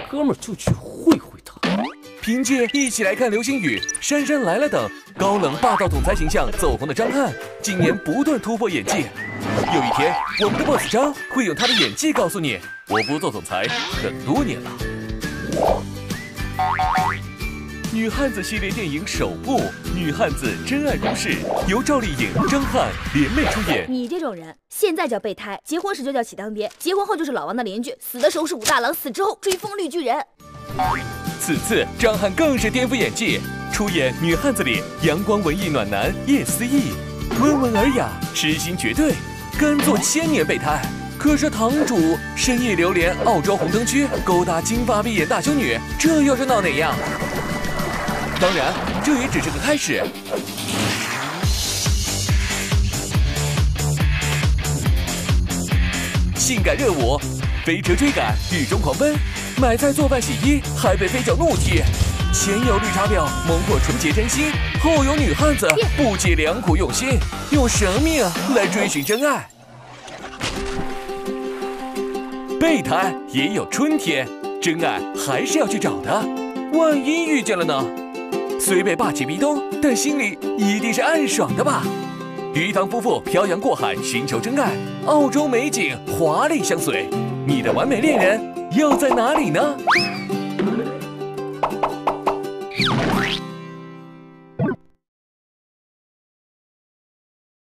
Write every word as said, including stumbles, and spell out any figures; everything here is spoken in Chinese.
哥们儿就去会会他。 凭借一起来看流星雨、姗姗来了等高冷霸道总裁形象走红的张翰，今年不断突破演技。有一天，我们的 boss 张会用他的演技告诉你，我不做总裁很多年了。女汉子系列电影首部《女汉子真爱公式》由赵丽颖、张翰联袂出演。 你这种人，现在叫备胎，结婚时就叫喜当爹，结婚后就是老王的邻居，死的时候是武大郎，死之后追风绿巨人。 此次张翰更是颠覆演技，出演女汉子里阳光文艺暖男叶思义，温文尔雅，痴心绝对，甘做千年备胎。可是堂主深夜流连澳洲红灯区，勾搭金发碧眼大修女，这又是闹哪样？当然，这也只是个开始。性感热舞，飞车追赶，雨中狂奔，买菜做饭洗衣，还被飞脚怒踢。前有绿茶婊蒙过纯洁真心，后有女汉子不解良苦用心，用生命来追寻真爱。备胎也有春天，真爱还是要去找的，万一遇见了呢？虽被霸气逼咚，但心里一定是暗爽的吧？鱼塘夫妇漂洋过海寻求真爱，澳洲美景华丽相随，你的完美恋人又在哪里呢？